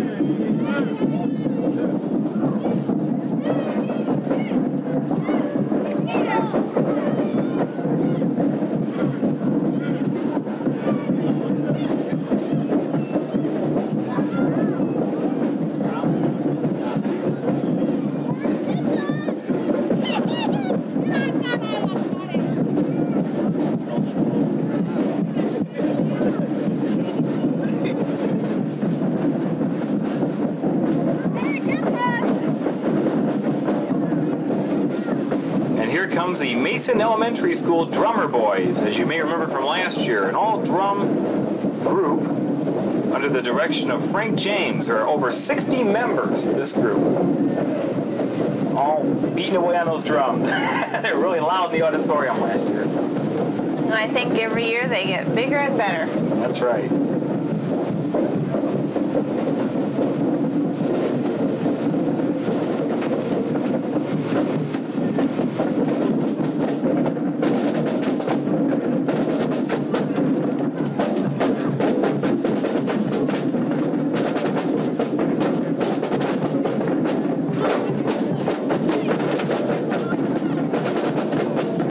Comes the Mason Elementary School Drummer Boys, as you may remember from last year, an all-drum group under the direction of Frank James. There are over 60 members of this group, all beating away on those drums. They were really loud in the auditorium last year. And I think every year they get bigger and better. That's right.